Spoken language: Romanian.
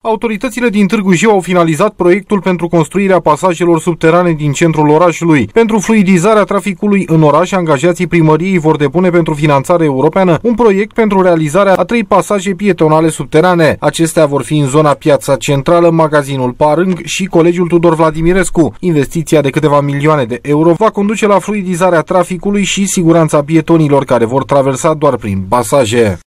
Autoritățile din Târgu Jiu au finalizat proiectul pentru construirea pasajelor subterane din centrul orașului. Pentru fluidizarea traficului în oraș, angajații primăriei vor depune pentru finanțare europeană un proiect pentru realizarea a 3 pasaje pietonale subterane. Acestea vor fi în zona Piața Centrală, magazinul Parâng și Colegiul Tudor Vladimirescu. Investiția de câteva milioane de euro va conduce la fluidizarea traficului și siguranța pietonilor care vor traversa doar prin pasaje.